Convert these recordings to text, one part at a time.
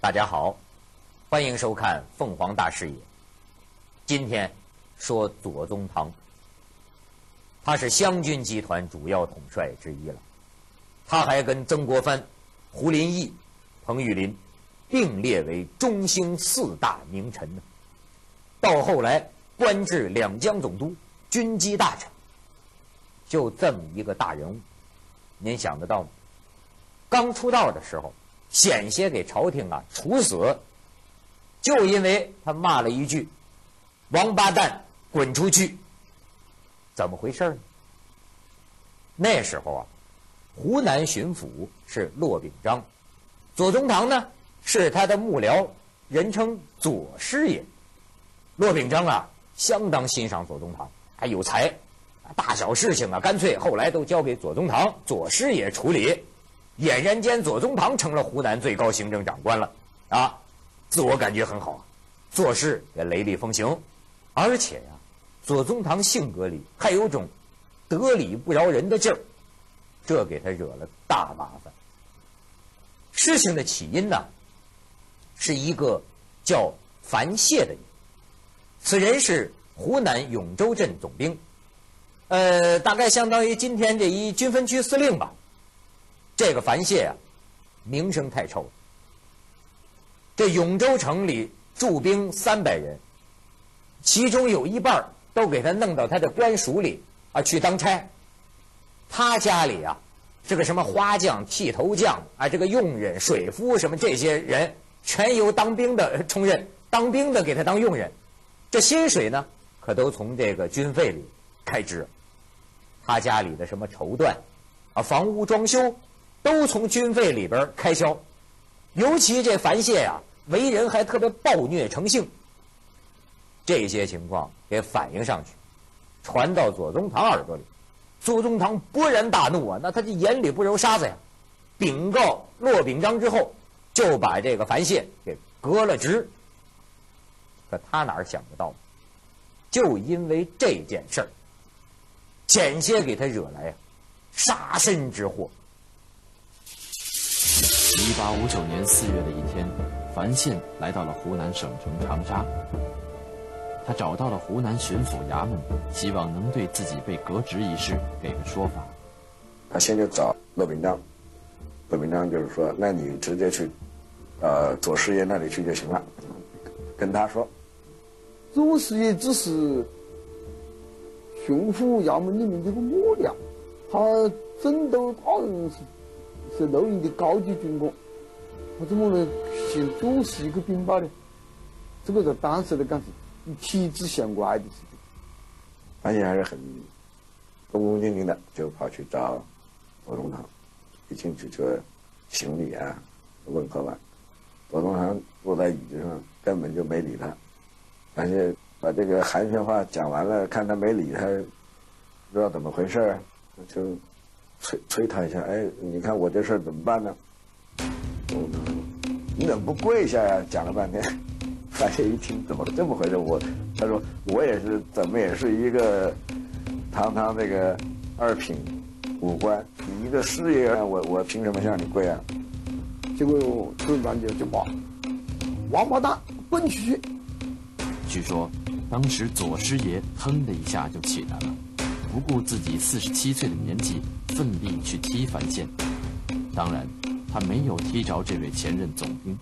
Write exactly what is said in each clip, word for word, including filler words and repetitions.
大家好，欢迎收看《凤凰大视野》。今天说左宗棠，他是湘军集团主要统帅之一了。他还跟曾国藩、胡林翼、彭玉麟并列为中兴四大名臣呢。到后来官至两江总督、军机大臣。就这么一个大人物，您想得到吗？刚出道的时候，险些给朝廷啊处死，就因为他骂了一句“王八蛋，滚出去”。怎么回事呢？那时候啊，湖南巡抚是骆秉章，左宗棠呢是他的幕僚，人称左师爷。骆秉章啊相当欣赏左宗棠，还有才，大小事情啊干脆后来都交给左宗棠左师爷处理。俨然间左宗棠成了湖南最高行政长官了啊，自我感觉很好，做事也雷厉风行，而且呀、啊，左宗棠性格里还有种得理不饶人的劲儿，这给他惹了大麻烦。事情的起因呢，是一个叫樊燮的人，此人是湖南永州镇总兵，呃，大概相当于今天这一军分区司令吧。这个樊燮啊，名声太臭了。这永州城里驻兵三百人，其中有一半都给他弄到他的官署里啊去当差。他家里啊，这个什么花匠、剃头匠啊，这个佣人、水夫什么这些人，全由当兵的充任，当兵的给他当佣人。这薪水呢，可都从这个军费里开支。他家里的什么绸缎啊、房屋装修，都从军费里边开销。尤其这樊燮呀、啊，为人还特别暴虐成性。这些情况给反映上去，传到左宗棠耳朵里，左宗棠勃然大怒啊！那他这眼里不揉沙子呀，禀告骆秉章之后，就把这个樊燮给革了职。可他哪想得到，就因为这件事儿，险些给他惹来呀、啊、杀身之祸。 一八五九年四月的一天，樊燮来到了湖南省城长沙。他找到了湖南巡抚衙门，希望能对自己被革职一事给个说法。 他先就找骆秉章，骆秉章就是说，那你直接去，呃，左师爷那里去就行了，跟他说。 左师爷只是巡抚衙门里面这个幕僚，他征都大人是。是陆营的高级军官，他怎么能写左师爷去禀报呢？这个在当时来讲是与体制相关的事情。 樊燮还是很恭恭敬敬的，就跑去找左宗棠，一进去就行礼啊，问候完。左宗棠坐在椅子上，根本就没理他。樊燮把这个寒暄话讲完了，看他没理他，不知道怎么回事，就催催他一下，哎，你看我这事儿怎么办呢？我你怎么不跪下呀？讲了半天，樊燮一听，怎么这么回事？我他说我也是，怎么也是一个堂堂这个二品武官，你一个师爷，我我凭什么向你跪啊？ 结果突然就就骂王八蛋，滚出去！ 据说当时左师爷腾的一下就起来了，不顾自己四十七岁的年纪，奋力去踢樊燮。当然，他没有踢着这位前任总兵。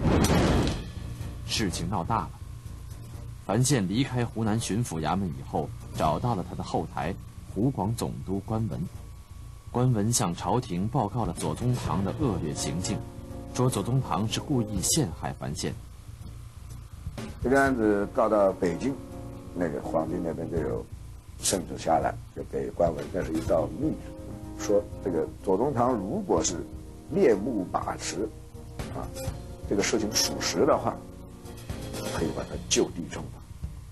事情闹大了。樊燮离开湖南巡抚衙门以后，找到了他的后台湖广总督关文。关文向朝廷报告了左宗棠的恶劣行径，说左宗棠是故意陷害樊燮。 这个案子告到北京，那个皇帝那边就有圣旨下来，就给关文，那是一道密旨，说这个左宗棠如果是猎目把持，啊，这个事情属实的话，可以把他就地正法。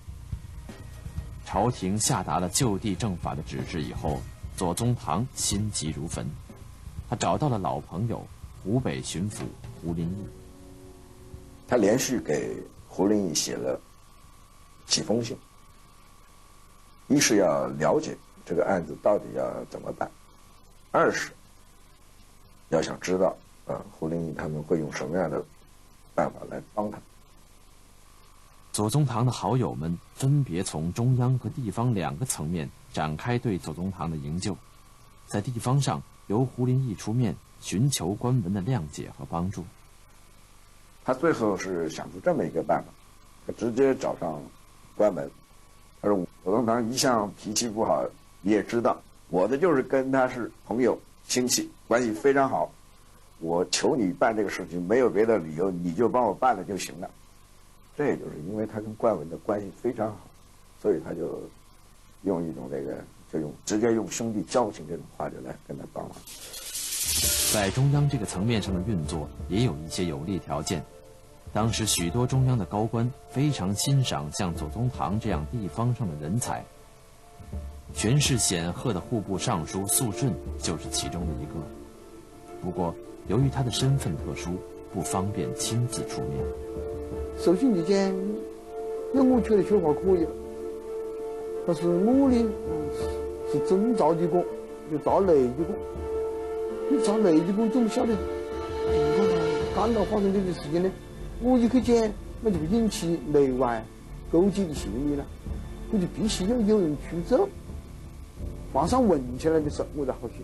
朝廷下达了就地正法的指示以后，左宗棠心急如焚。他找到了老朋友湖北巡抚胡林翼， 他连续给胡林翼写了几封信，一是要了解这个案子到底要怎么办，二是要想知道，呃，胡林翼他们会用什么样的办法来帮他。 左宗棠的好友们分别从中央和地方两个层面展开对左宗棠的营救，在地方上由胡林翼出面寻求关文的谅解和帮助。 他最后是想出这么一个办法，他直接找上关文，他说左宗棠一向脾气不好，你也知道，我的就是跟他是朋友亲戚，关系非常好，我求你办这个事情没有别的理由，你就帮我办了就行了。这也就是因为他跟关文的关系非常好，所以他就用一种这个就用直接用兄弟交情这种话就来跟他帮忙。 在中央这个层面上的运作也有一些有利条件。当时许多中央的高官非常欣赏像左宗棠这样地方上的人才，权势显赫的户部尚书肃顺就是其中的一个。不过由于他的身份特殊，不方便亲自出面。 首先你讲，那我觉得说话可以了，但是我呢是是真着急过，就着累的过。你着累的过怎么晓得？你看他刚刚发生这个事情呢，我一去讲，那就会引起内外勾结的嫌疑了，我就必须要有人出走，马上问起来的时候，我才好写。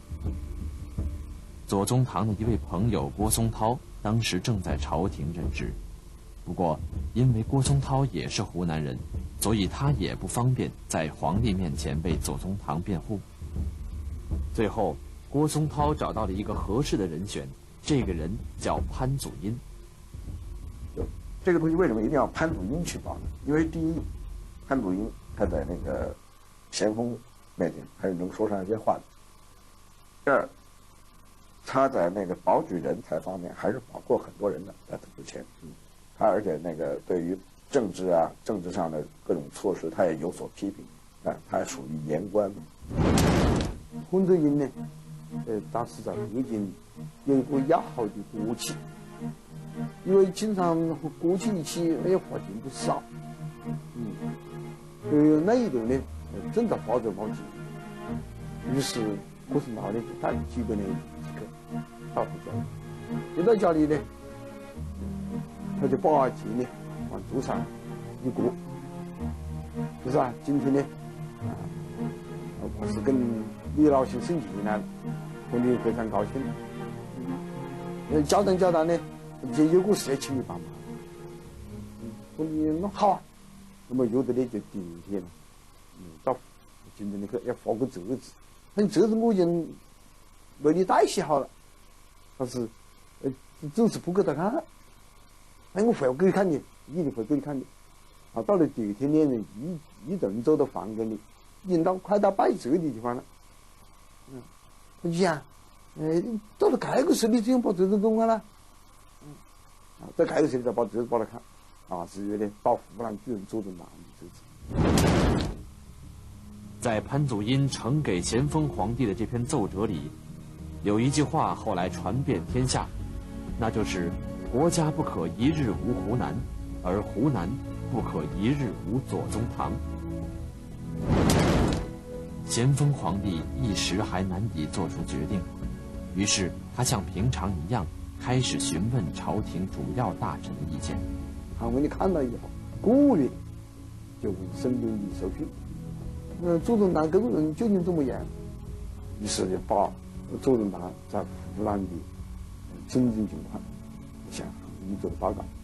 左宗棠的一位朋友郭松涛当时正在朝廷任职。不过，因为郭松涛也是湖南人，所以他也不方便在皇帝面前为左宗棠辩护。最后，郭松涛找到了一个合适的人选，这个人叫潘祖荫。 这个东西为什么一定要潘祖荫去报呢？因为第一，潘祖荫他在那个咸丰面前还是能说上一些话的；第二，他在那个保举人才方面还是保过很多人的，在他之前。嗯他而且那个对于政治啊、政治上的各种措施，他也有所批评，啊，他还属于言官嘛。 潘祖荫呢，呃，当时在北京有一个要好的国企，因为经常和国企一起，那些话题不少，嗯，呃，那一段呢，正在发展发展，于是郭松涛呢就带着几个人一起去到他家里，一到家里呢。他就把钱呢往桌上一搁，就是啊，今天呢，啊，我是跟李老先生进来了，和你非常高兴。呃，交谈交谈呢，也有个事要请你帮忙。我说你那好啊，那么有的呢就第二天了，嗯，到今天那个要发个折子，那折子我已经为你代写好了，但是呃总是不给他看。哎，我回给你看的，一定会给你看的。啊，到了第二天，两人一一同走到房间里，已经到快到摆折的地方了。嗯，我就讲，呃，到了这个时候，你怎样把折子给我了？嗯，啊，在这个时候再把折子把他看，啊，是有点把湖南主人左宗棠的折子。 在潘祖荫呈给咸丰皇帝的这篇奏折里，有一句话后来传遍天下，那就是。国家不可一日无湖南，而湖南不可一日无左宗棠。咸丰皇帝一时还难以做出决定，于是他像平常一样开始询问朝廷主要大臣的意见。 他问你看了以后，个月就问身边的手续，呃，左宗棠这个人究竟怎么样？于是就把左宗棠在湖南的真正情况。向你做报告。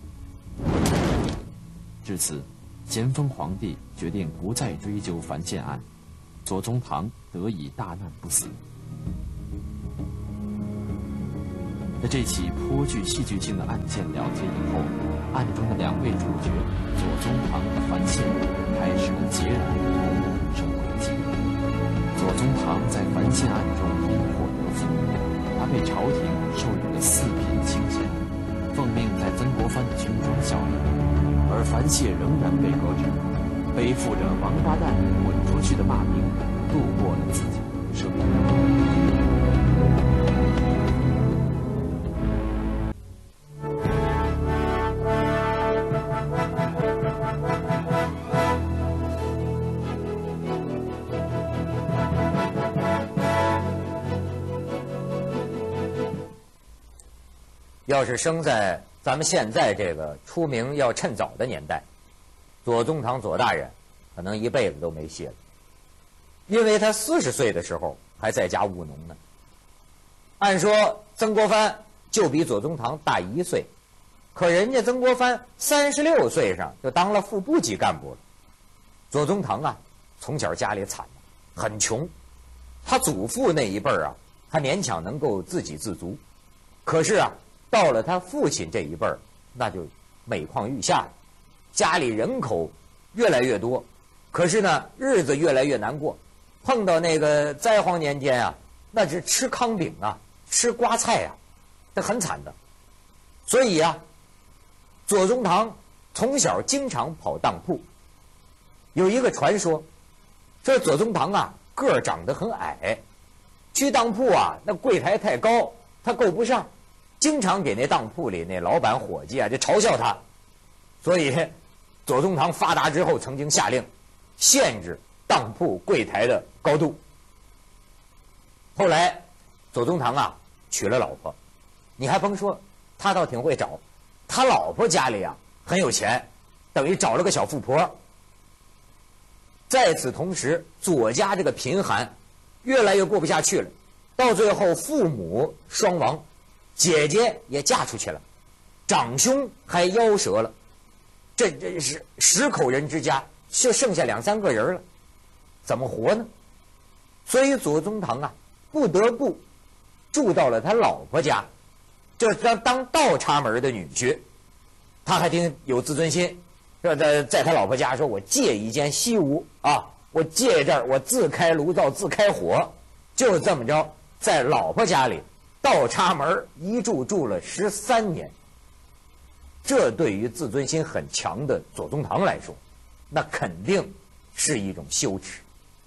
至此，咸丰皇帝决定不再追究樊宪案，左宗棠得以大难不死。在这起颇具戏剧性的案件了结以后，案中的两位主角左宗棠和樊宪开始了截然不同的人生轨迹。左宗棠在樊宪案中因祸得福，他被朝廷授予了四品清衔。奉命在曾国藩的军中效力，而樊燮仍然被革职，背负着“王八蛋滚出去”的骂名，度过了自己的人生。 要是生在咱们现在这个出名要趁早的年代，左宗棠左大人可能一辈子都没戏了，因为他四十岁的时候还在家务农呢。按说曾国藩就比左宗棠大一岁，可人家曾国藩三十六岁上就当了副部级干部了。左宗棠啊，从小家里惨，很穷，他祖父那一辈儿啊，他勉强能够自给自足，可是啊，到了他父亲这一辈儿，那就每况愈下了。家里人口越来越多，可是呢，日子越来越难过。碰到那个灾荒年间啊，那是吃糠饼啊，吃瓜菜啊，这很惨的。所以啊，左宗棠从小经常跑当铺。有一个传说，说左宗棠啊个儿长得很矮，去当铺啊那柜台太高，他够不上，经常给那当铺里那老板伙计啊就嘲笑他。所以左宗棠发达之后，曾经下令限制当铺柜台的高度。后来左宗棠啊娶了老婆，你还甭说，他倒挺会找，他老婆家里啊很有钱，等于找了个小富婆。在此同时，左家这个贫寒越来越过不下去了，到最后父母双亡，姐姐也嫁出去了，长兄还夭折了，这这是十口人之家，就剩下两三个人了，怎么活呢？所以左宗棠啊，不得不住到了他老婆家，就是当当倒插门的女婿。他还挺有自尊心，说在在他老婆家说，我借一间西屋啊，我借这儿，我自开炉灶，自开火，就这么着，在老婆家里倒插门一住住了十三年。这对于自尊心很强的左宗棠来说，那肯定是一种羞耻。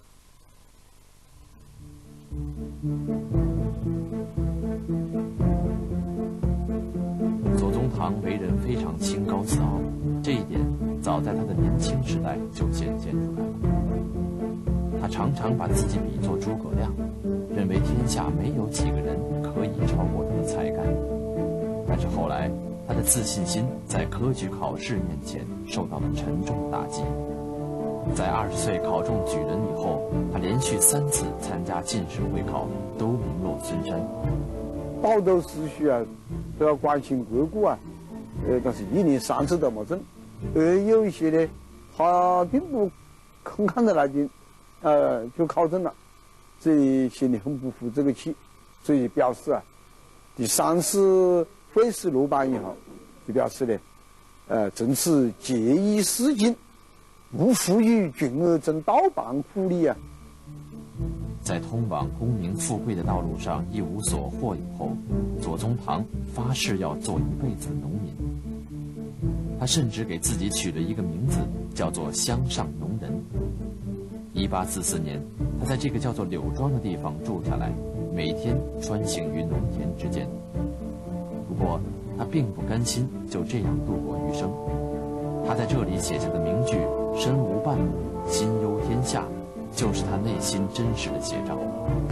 左宗棠为人非常清高自傲，这一点早在他的年轻时代就显现出来了。他常常把自己比作诸葛亮，认为天下没有几个人可以超过他的才干。但是后来，他的自信心在科举考试面前受到了沉重打击。在二十岁考中举人以后，他连续三次参加进士会考，都名落孙山。 道德秩序啊，都要关心国故啊，呃，但是一年三次都没中。呃，有一些呢，他并不肯看得来的，呃，就考中了，所以心里很不服这个气，所以表示啊，第三次会试落榜以后，就表示呢，呃，正是节衣思襟，不负与君儿争道办苦力啊。 在通往功名富贵的道路上一无所获以后，左宗棠发誓要做一辈子的农民。他甚至给自己取了一个名字，叫做乡上农人。一八四四年，他在这个叫做柳庄的地方住下来，每天穿行于农田之间。不过他并不甘心就这样度过余生，他在这里写下的名句“身无半亩，心忧天下”，就是他内心真实的写照。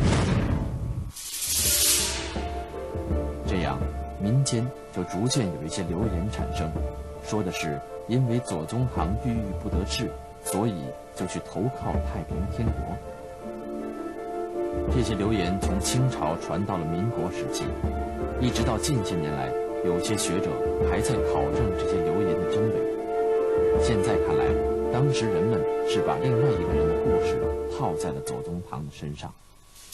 这样，民间就逐渐有一些流言产生，说的是因为左宗棠郁郁不得志，所以就去投靠太平天国。这些流言从清朝传到了民国时期，一直到近些年来，有些学者还在考证这些流言的真伪。现在看来，当时人们是把另外一个人的故事套在了左宗棠的身上。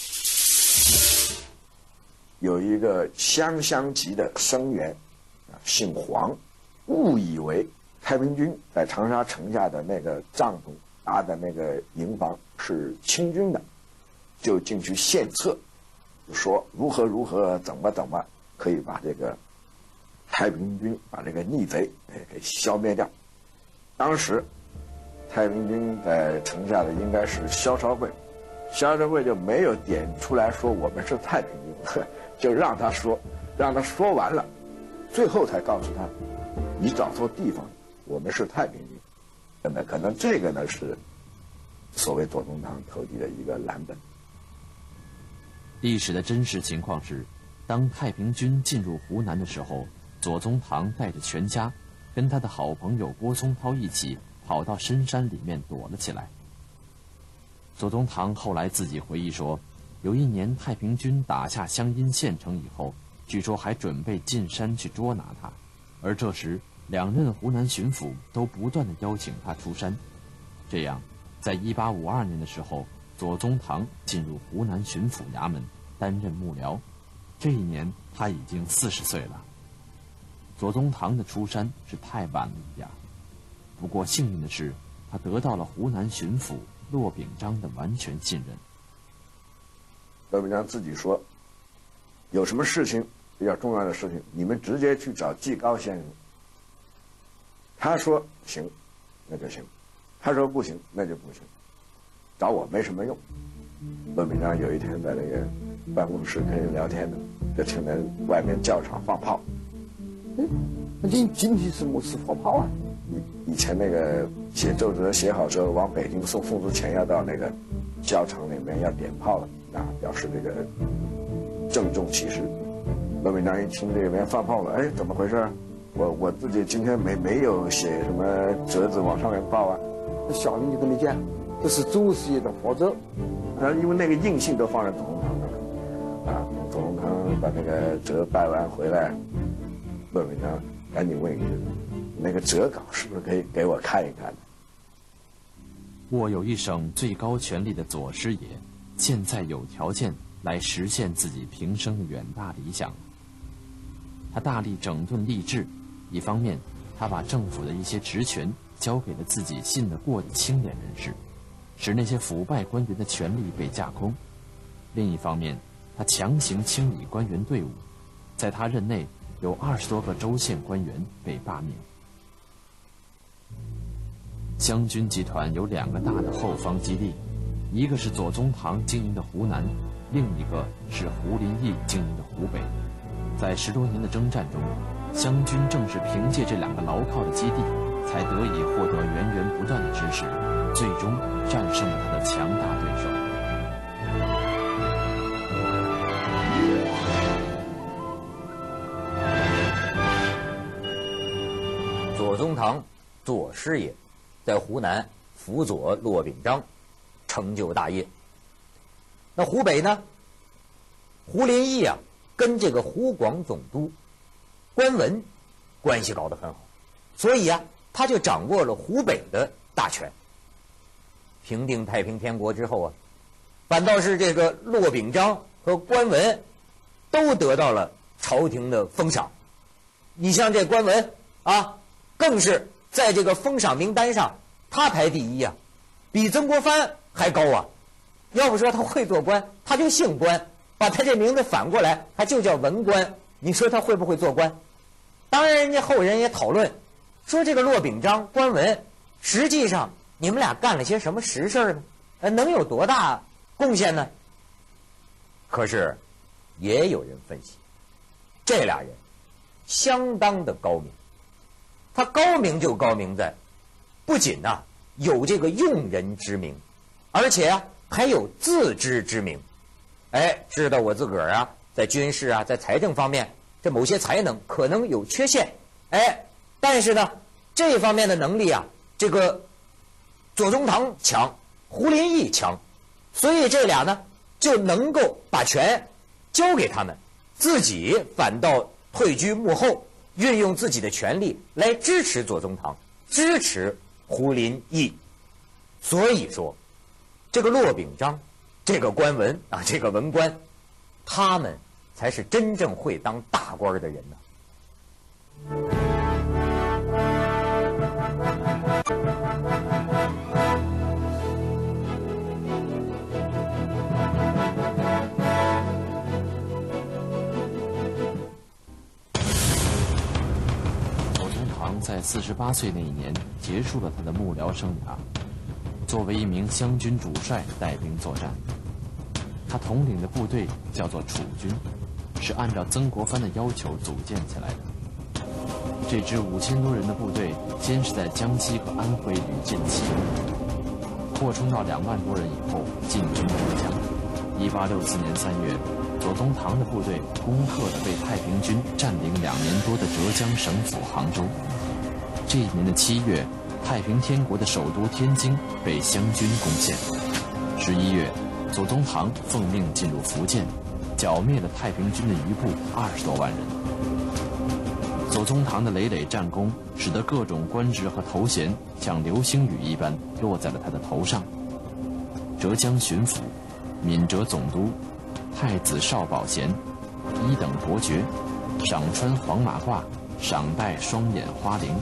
有一个湘乡籍的生员，啊，姓黄，误以为太平军在长沙城下的那个帐篷搭的那个营房是清军的，就进去献策，说如何如何，怎么怎么可以把这个太平军把这个逆贼给消灭掉。当时太平军在城下的应该是萧少贵，萧少贵就没有点出来说我们是太平军，就让他说，让他说完了，最后才告诉他，你找错地方，我们是太平军。那么可能这个呢是所谓左宗棠投递的一个蓝本。 历史的真实情况是，当太平军进入湖南的时候，左左宗棠带着全家，跟他的好朋友郭松涛一起跑到深山里面躲了起来。左宗棠后来自己回忆说，有一年太平军打下湘阴县城以后，据说还准备进山去捉拿他，而这时两任湖南巡抚都不断地邀请他出山。这样，在一八五二年的时候，左宗棠进入湖南巡抚衙门担任幕僚。这一年他已经四十岁了。左宗棠的出山是太晚了一点，不过幸运的是，他得到了湖南巡抚骆秉章的完全信任。 骆秉章自己说，有什么事情比较重要的事情，你们直接去找季高先生。他说行，那就行；他说不行，那就不行。找我没什么用。骆秉章有一天在那个办公室跟人聊天呢，就听见外面教场放炮。 哎，那今今天是么是放炮啊？ 以以前那个写奏折写好之后，往北京送送之前要到那个教场里面要点炮了，啊，表示这个郑重其事。骆秉章一听这边放炮了，哎，怎么回事？我我自己今天没没有写什么折子往上面报啊。 下面就跟你讲，这是祖师爷的佛咒。 然后因为那个印信都放在左宗棠那了，啊，左宗棠把那个折拜完回来，骆秉章赶紧问一句，那个折稿是不是可以给我看一看？ 握有一省最高权力的左师爷，现在有条件来实现自己平生的远大理想。他大力整顿吏治，一方面，他把政府的一些职权交给了自己信得过的清廉人士，使那些腐败官员的权力被架空；另一方面，他强行清理官员队伍，在他任内有二十多个州县官员被罢免。湘军集团有两个大的后方基地，一个是左宗棠经营的湖南，另一个是胡林翼经营的湖北。在十多年的征战中，湘军正是凭借这两个牢靠的基地，才得以获得源源不断的支持，最终战胜了他的强大对手。 左宗棠，左师爷，在湖南辅佐骆秉章，成就大业。那湖北呢？胡林翼啊，跟这个湖广总督关文关系搞得很好，所以啊，他就掌握了湖北的大权。平定太平天国之后啊，反倒是这个骆秉章和关文都得到了朝廷的封赏。你像这关文啊，更是在这个封赏名单上，他排第一啊，比曾国藩还高啊。要不说他会做官，他就姓关，把他这名字反过来，他就叫文官。你说他会不会做官？当然，人家后人也讨论，说这个骆秉章、关文，实际上你们俩干了些什么实事呢？呃，能有多大贡献呢？可是，也有人分析，这俩人相当的高明。他高明就高明在，不仅呐、啊、有这个用人之明，而且啊还有自知之明。哎，知道我自个儿啊，在军事啊，在财政方面，这某些才能可能有缺陷。哎，但是呢，这方面的能力啊，这个左宗棠强，胡林翼强，所以这俩呢就能够把权交给他们，自己反倒退居幕后，运用自己的权力来支持左宗棠，支持胡林翼。所以说，这个骆秉章，这个关文啊，这个文官，他们才是真正会当大官的人呢。 左宗棠在四十八岁那一年结束了他的幕僚生涯，作为一名湘军主帅带兵作战。他统领的部队叫做楚军，是按照曾国藩的要求组建起来的。这支五千多人的部队先是在江西和安徽屡建奇功，扩充到两万多人以后进军浙江。一八六四年三月， 左宗棠的部队攻克了被太平军占领两年多的浙江省府杭州。这一年的七月，太平天国的首都天津被湘军攻陷。十一月，左宗棠奉命进入福建，剿灭了太平军的余部二十多万人。左宗棠的累累战功，使得各种官职和头衔像流星雨一般落在了他的头上。浙江巡抚、闽浙总督、太子少保衔、一等伯爵、赏穿黄马褂、赏戴双眼花翎。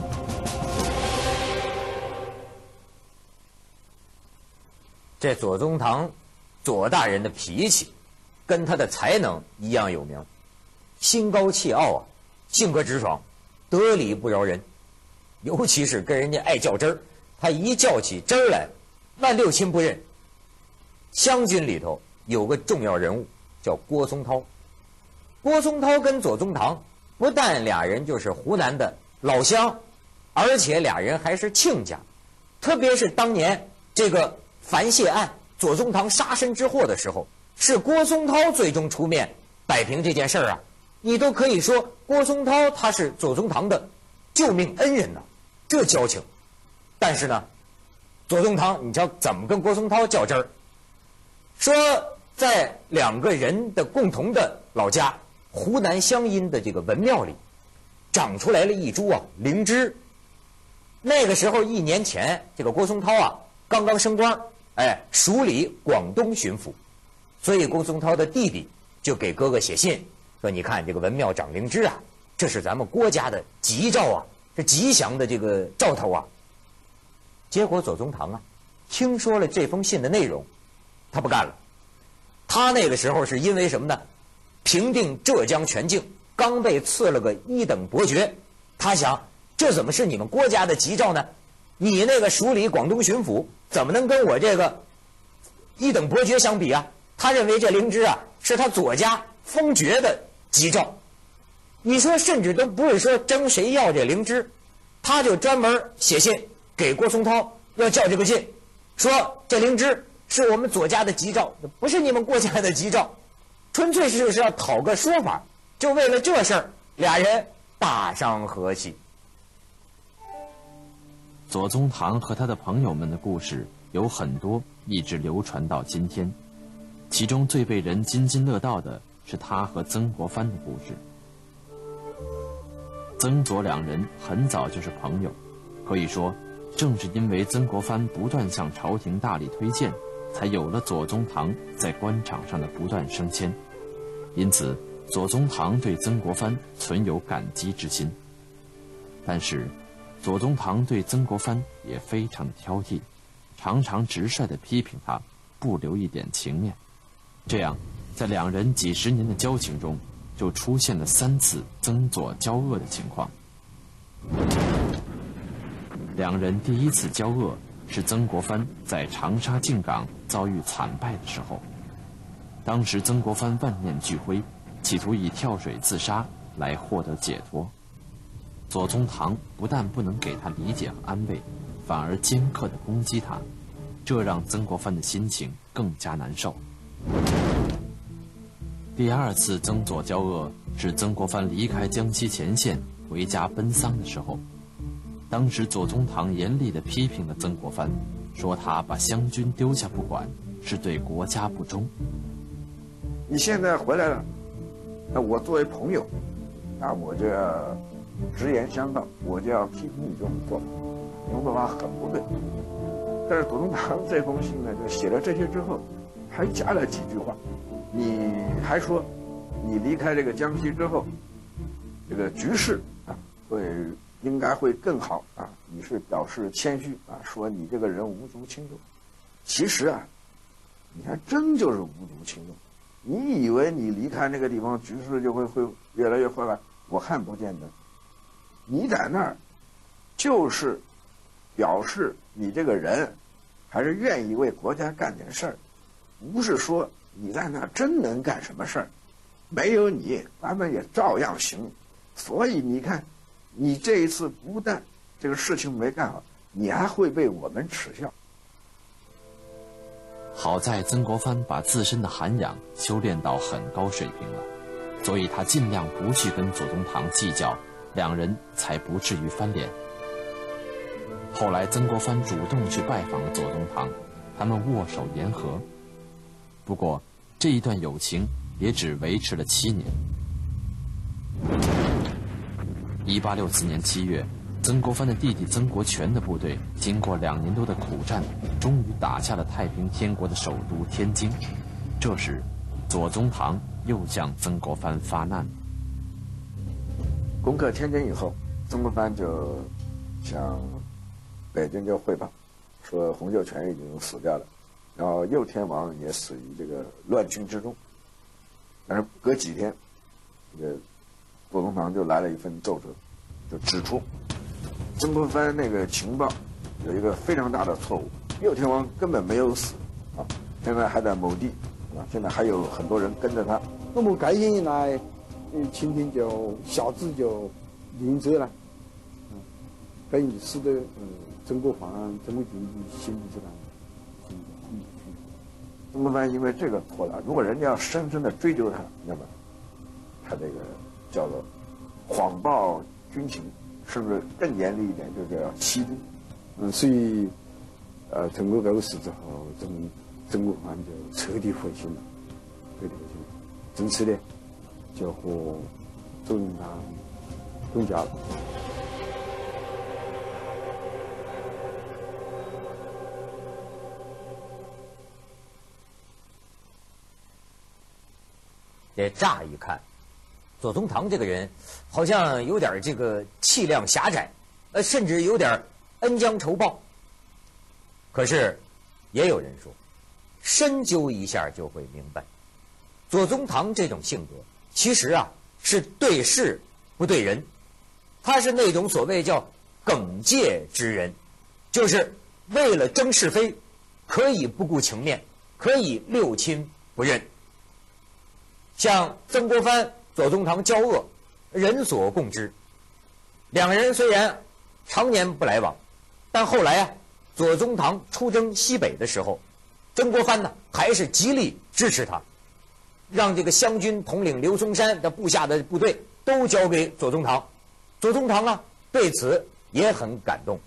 这左宗棠，左大人的脾气，跟他的才能一样有名，心高气傲啊，性格直爽，得理不饶人，尤其是跟人家爱较真儿，他一较起真儿来，万六亲不认。湘军里头有个重要人物叫郭松涛，郭松涛跟左宗棠不但俩人就是湖南的老乡，而且俩人还是亲家。特别是当年这个樊瀉案左宗棠杀身之祸的时候，是郭松涛最终出面摆平这件事儿啊，你都可以说郭松涛他是左宗棠的救命恩人呐、啊，这交情。但是呢，左宗棠你知道怎么跟郭松涛较真儿？说在两个人的共同的老家湖南湘阴的这个文庙里，长出来了一株啊灵芝。那个时候一年前，这个郭松涛啊刚刚升官，哎，署理广东巡抚，所以郭松涛的弟弟就给哥哥写信说：“你看这个文庙长灵芝啊，这是咱们郭家的吉兆啊，是吉祥的这个兆头啊。”结果左宗棠啊，听说了这封信的内容，他不干了。他那个时候是因为什么呢？平定浙江全境，刚被赐了个一等伯爵。他想，这怎么是你们郭家的吉兆呢？你那个署理广东巡抚怎么能跟我这个一等伯爵相比啊？他认为这灵芝啊是他左家封爵的吉兆。你说甚至都不是说争谁要这灵芝，他就专门写信给郭松涛要叫这个信，说这灵芝是我们左家的吉兆，不是你们郭家的吉兆，纯粹是就是要讨个说法。就为了这事儿，俩人大伤和气。 左宗棠和他的朋友们的故事有很多一直流传到今天，其中最被人津津乐道的是他和曾国藩的故事。曾左两人很早就是朋友，可以说正是因为曾国藩不断向朝廷大力推荐，才有了左宗棠在官场上的不断升迁。因此左宗棠对曾国藩存有感激之心。但是左宗棠对曾国藩也非常的挑剔，常常直率地批评他，不留一点情面。这样在两人几十年的交情中，就出现了三次曾左交恶的情况。两人第一次交恶是曾国藩在长沙靖港遭遇惨败的时候。当时曾国藩万念俱灰，企图以跳水自杀来获得解脱。左宗棠不但不能给他理解和安慰，反而尖刻地攻击他，这让曾国藩的心情更加难受。第二次曾左交恶是曾国藩离开江西前线回家奔丧的时候。当时左宗棠严厉地批评了曾国藩，说他把湘军丢下不管，是对国家不忠。 你现在回来了，那我作为朋友，那我就要直言相告，我就要批评你这种做法，这种做法很不对。但是左宗棠这封信呢，就写了这些之后，还加了几句话。你还说，你离开这个江西之后，这个局势啊，会应该会更好啊。你是表示谦虚啊，说你这个人无足轻重。其实啊，你还真就是无足轻重。你以为你离开那个地方，局势就会会越来越坏吧？我看不见得。你在那儿，就是表示你这个人还是愿意为国家干点事儿，不是说你在那儿真能干什么事儿。没有你，咱们也照样行。所以你看，你这一次不但这个事情没干好，你还会被我们耻笑。 好在曾国藩把自身的涵养修炼到很高水平了，所以他尽量不去跟左宗棠计较，两人才不至于翻脸。后来曾国藩主动去拜访了左宗棠，他们握手言和。不过这一段友情也只维持了七年。一八六四年七月，曾国藩的弟弟曾国荃的部队经过两年多的苦战，终于打下了太平天国的首都天津。这时左宗棠又向曾国藩发难。 攻克天津以后，曾国藩就向北京就汇报，说洪秀全已经死掉了，然后右天王也死于这个乱军之中。但是隔几天，这个左宗棠就来了一份奏折，就指出曾国藩那个情报有一个非常大的错误，右天王根本没有死啊，现在还在某地啊，现在还有很多人跟着他。 那么改天一来，嗯，清廷就下旨就临责了，嗯，等于使得嗯曾国藩、曾国荃心里这个，嗯嗯嗯， 曾国藩因为这个错了，如果人家要深深的追究他，那么他这个叫做谎报军情，甚至更严厉一点，就叫欺君。 嗯，所以，呃，曾国构死之后，曾曾国藩就彻底灰心了，彻底灰心了。从此呢，就和左宗棠分家了。 这乍一看，左宗棠这个人好像有点这个气量狭窄，呃，甚至有点恩将仇报。可是，也有人说，深究一下就会明白，左宗棠这种性格，其实啊是对事不对人，他是那种所谓叫耿介之人，就是为了争是非，可以不顾情面，可以六亲不认。像曾国藩、左宗棠交恶，人所共知。两人虽然常年不来往，但后来啊，左宗棠出征西北的时候，曾国藩呢还是极力支持他，让这个湘军统领刘松山的部下的部队都交给左宗棠。左宗棠啊对此也很感动。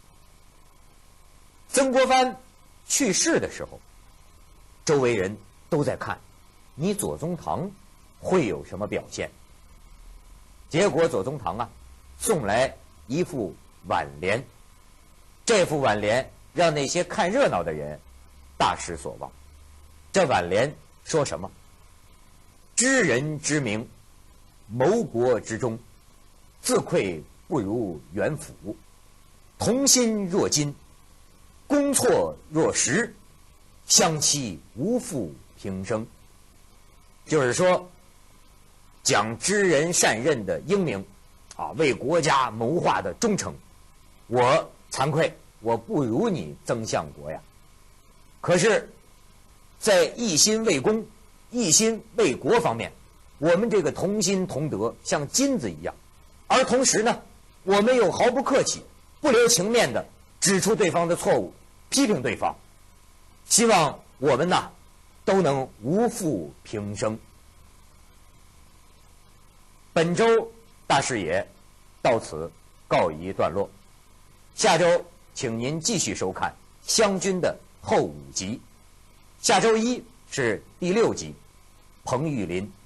曾国藩去世的时候，周围人都在看你左宗棠会有什么表现。结果左宗棠啊送来一副挽联，这副挽联让那些看热闹的人大失所望。这挽联说什么？知人之明，谋国之忠，自愧不如元辅，同心若金，攻错若石，相期无负平生。就是说，讲知人善任的英明，啊，为国家谋划的忠诚。我惭愧，我不如你曾相国呀。可是，在一心为公、一心为国方面，我们这个同心同德，像金子一样。而同时呢，我们又毫不客气、不留情面的指出对方的错误，批评对方。希望我们呢，都能无负平生。本周大视野到此告一段落，下周请您继续收看湘军的后五集，下周一是第六集，彭玉麟